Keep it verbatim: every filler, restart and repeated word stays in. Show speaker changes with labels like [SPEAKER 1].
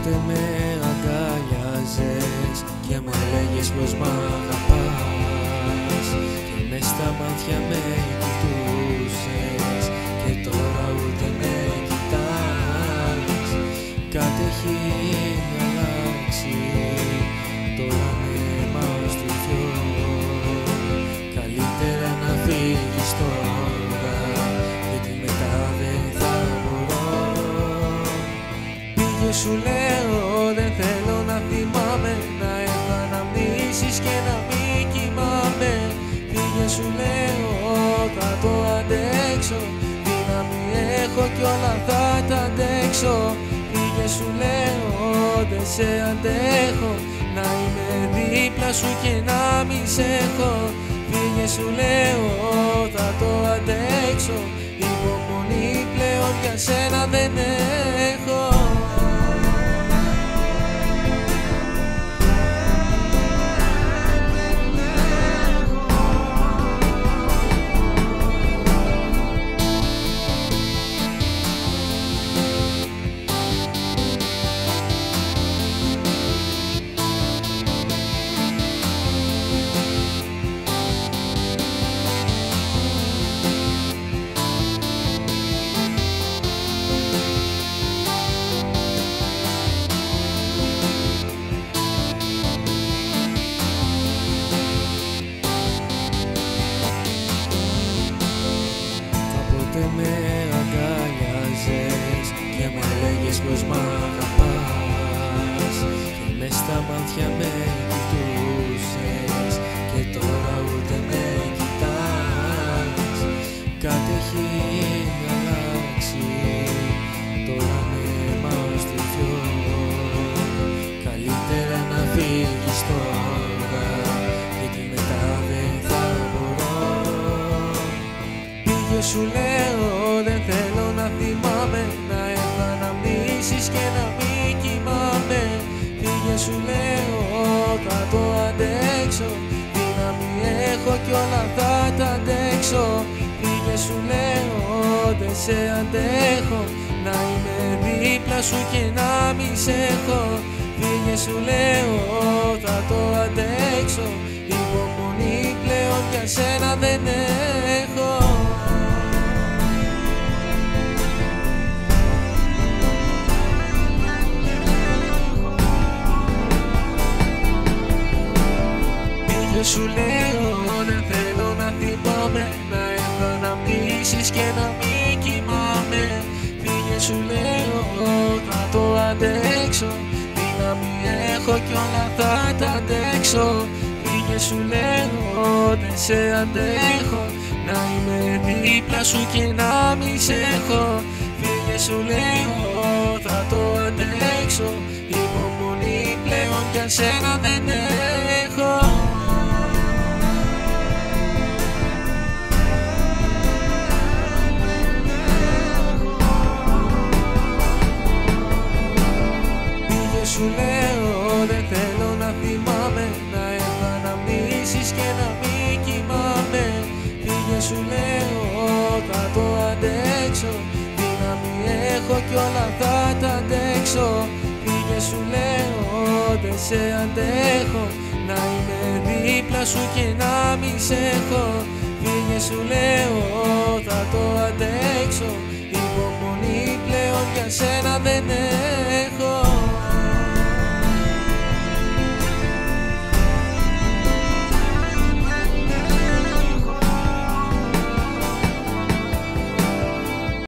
[SPEAKER 1] Κάποτε με αγκάλιαζες και μου έλεγες πως μ' αγαπάς, και μες στα μάτια με κοιτούσες και τώρα ούτε με κοιτάς. Κάτι έχει αλλάξει, τώρα με μάω στο δυο. Καλύτερα να φύγεις τώρα, γιατί μετά δεν θα μπορώ. Πήγε σου λέω, δεν θέλω να θυμάμαι, να έχω αναμνήσεις και να μην κοιμάμαι. Πήγε σου λέω, θα το αντέξω, δύναμη έχω κι όλα θα τα αντέξω. Πήγε σου λέω, δεν σε αντέχω, να είμαι δίπλα σου και να μην σε έχω. Πήγε σου λέω, θα το αντέξω, υπομονή πλέον για σένα δεν έχω. Με αγκάλιαζες και μου έλεγες πως μ' αγαπάς, και μες στα μάτια με κοιτούσες και τώρα ούτε με κοιτάς. Κάτι έχει αλλάξει, τώρα με μάω στο δυο. Καλύτερα να φύγεις τώρα, γιατί μετά δεν θα μπορώ. Πήγε σου λέω, δεν θέλω να θυμάμαι, να έχω αναμνήσεις και να μην κοιμάμαι. Πήγε σου λέω, θα το αντέξω, δύναμη έχω κι όλα θα τα αντέξω. Πήγε σου λέω, δεν σε αντέχω, να είμαι δίπλα σου και να μην σε έχω. Πήγε σου λέω, θα το αντέξω, υπομονή πλέον για σένα δεν έχω. Σου λέω, δεν θέλω να θυμάμαι, να έχω αναμνήσεις και να μην κοιμάμαι. Πήγε σου λέω, θα το αντέξω, δύναμη έχω κι όλα θα τα αντέξω. Πήγε σου λέω, δεν σε αντέχω, να είμαι δίπλα σου και να μην σε έχω. Πήγε σου λέω, θα το αντέξω, υπομονή πλέον για σένα δεν έχω. Σου λέω, δεν θέλω να θυμάμαι, να έχω αναμνήσεις και να μην κοιμάμαι. Πήγε σου λέω, θα το αντέξω, δύναμη έχω κι όλα θα τα αντέξω. Πήγε σου λέω, δεν σε αντέχω, να είμαι δίπλα σου και να μην σε έχω. Πήγε σου λέω, θα το αντέξω, υπομονή πλέον για σένα δεν